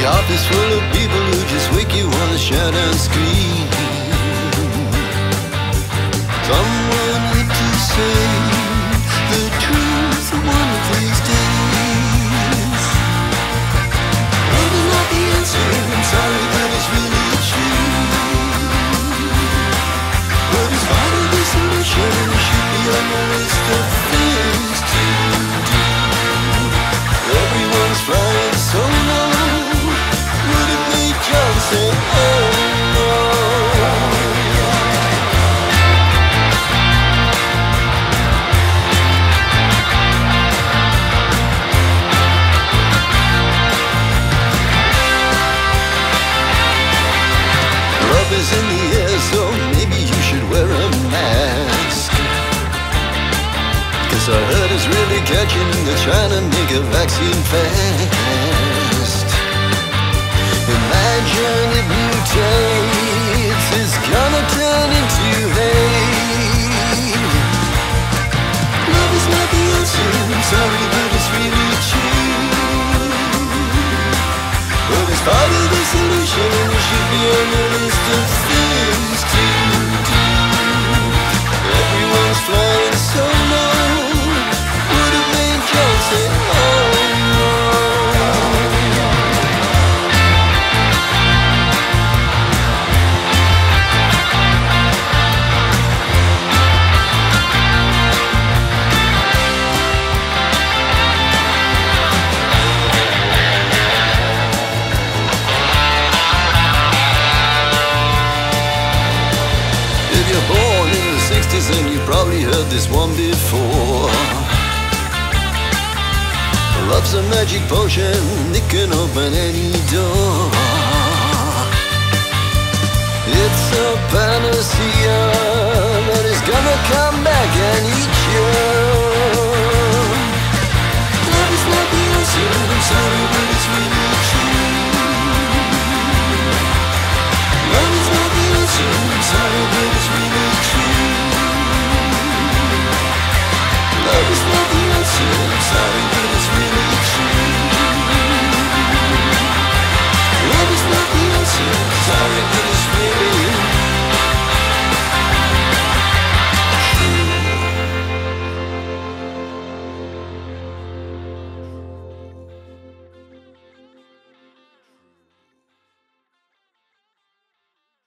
office full of people who just wake you wanna shout and scream. Someone had to say the truth one of these days. Love is not the answer, I'm sorry that it's really true. But it's part of the solution, it should be on the list of things to do. Everyone's flying so low, would it make John say, oh no? Love is in the air, so maybe you should wear a mask. 'Cause I heard it's really catching, they're trying to make a vaccine fast. Imagine it mutates, it's gonna turn into hate. Love is not the answer, I'm sorry but it's really true. But it's part of the solution, it should be on the list of things to do. Everyone's flying so low, would it make John say, oh no? If you're born in the 60s, then you probably heard this one before. Love's a magic potion, it can open any door. It's a panacea